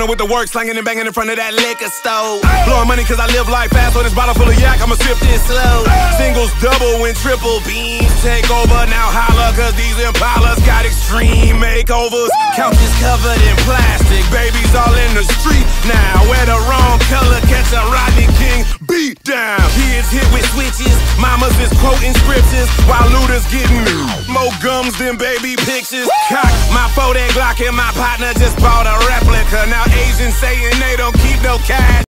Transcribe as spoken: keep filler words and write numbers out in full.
running with the work, slanging and banging in front of that liquor store. Blowing money cause I live life fast, on this bottle full of yak, I'ma sip this slow. Singles double when triple beams take over. Now holla cause these Impalas got extreme makeovers. Couches covered in plastic, babies all in the street now. Wear the wrong color, catch a Rodney King beat down. Kids hit with switches, mamas is quoting scriptures, while looters getting more gums than baby pictures. Cock my forty Glock and my partner just bought a replica. Now Asians saying they don't keep no cash.